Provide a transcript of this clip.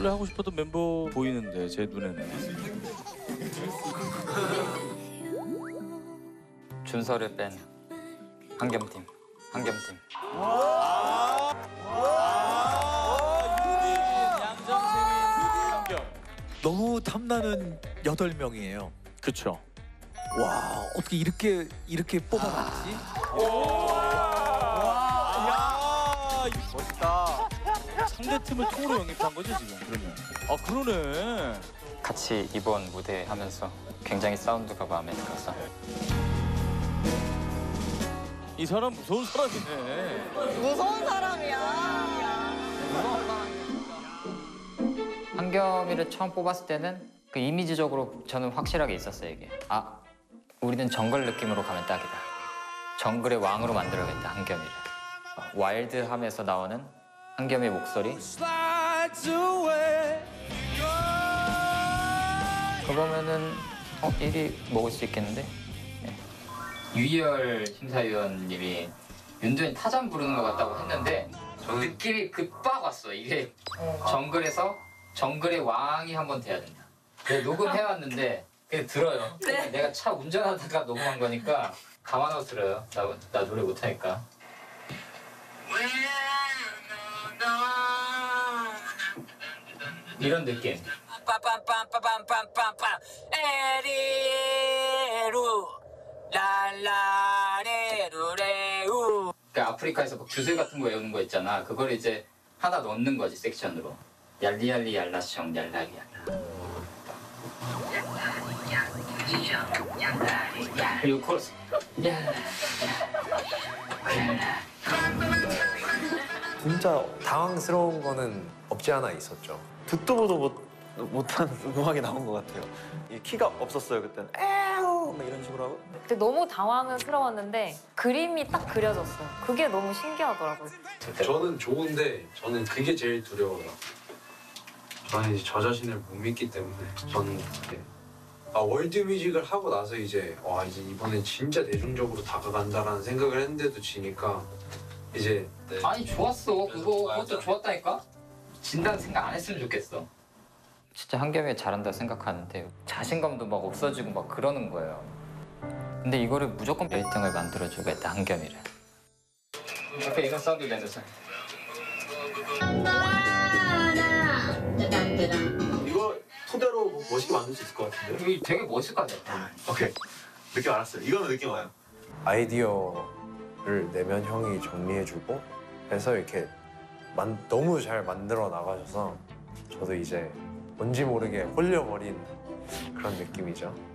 원래 하고 싶었던 멤버 보이는데 제 눈에는. 준서를 뺀 한겸팀. 한겸팀. 너무 탐나는 8명이에요. 그쵸. 와, 어떻게 이렇게 뽑아놨지? 멋있다. 상대 팀을 통으로 영입한 거죠 지금 그러면. 아 그러네. 같이 이번 무대 하면서 굉장히 사운드가 마음에 들어서. 이 사람 무서운 사람이네. 무서운 사람이야. 한겸이를 처음 뽑았을 때는 그 이미지적으로 저는 확실하게 있었어요 이게. 아, 우리는 정글 느낌으로 가면 딱이다. 정글의 왕으로 만들어야겠다 한겸이를. 와일드함에서 나오는 한겸의 목소리. 그러면은 1위 먹을 수 있겠는데? 네. 유희열 심사위원님이 윤도현이 타잔 부르는 것 같다고 했는데 느낌이 빡 왔어. 이게 정글에서 정글의 왕이 한번 돼야 된다. 내가 녹음해왔는데 그냥 들어요. 네. 내가 차 운전하다가 녹음한 거니까 감안하고 들어요. 나 노래 못하니까. 이런 느낌. 빰빰빰빰빰빰빰빰 에리루 랄라레루레우. 그러니까 아프리카에서 막 주술 같은 거 외우는 거 있잖아. 그걸 이제 하나 넣는 거지 섹션으로. 얄리얄리 얄라숑 얄라리 얄라. 그리고 코러스. 진짜 당황스러운 거는 없지 않아 있었죠. 듣도 보도 못한 음악이 나온 것 같아요. 이 키가 없었어요 그때는. 에우 막 이런 식으로 하고. 그때 너무 당황스러웠는데 그림이 딱 그려졌어요. 그게 너무 신기하더라고요. 저는 좋은데 저는 그게 제일 두려워요. 저는 이제 저 자신을 못 믿기 때문에 저는 월드뮤직을 하고 나서 이제 이제 이번엔 진짜 대중적으로 다가간다라는 생각을 했는데도 지니까 이제 아니 좋았어. 그것도 좋았다니까. 진다는 생각 안 했으면 좋겠어. 진짜 한겸이 잘한다 생각하는데 자신감도 막 없어지고 막 그러는 거예요. 근데 이거를 무조건 1등을 만들어주겠다 한겸이를. 오케이 이건 사운드 내면서. 이거 토대로 멋있게 만들 수 있을 것 같은데. 이거 되게 멋있을 것 같아. 오케이. 느낌 알았어요. 이거는 느낌 와요. 아이디어를 내면 형이 정리해주고 해서 이렇게 너무 잘 만들어 나가셔서 저도 이제 뭔지 모르게 홀려버린 그런 느낌이죠.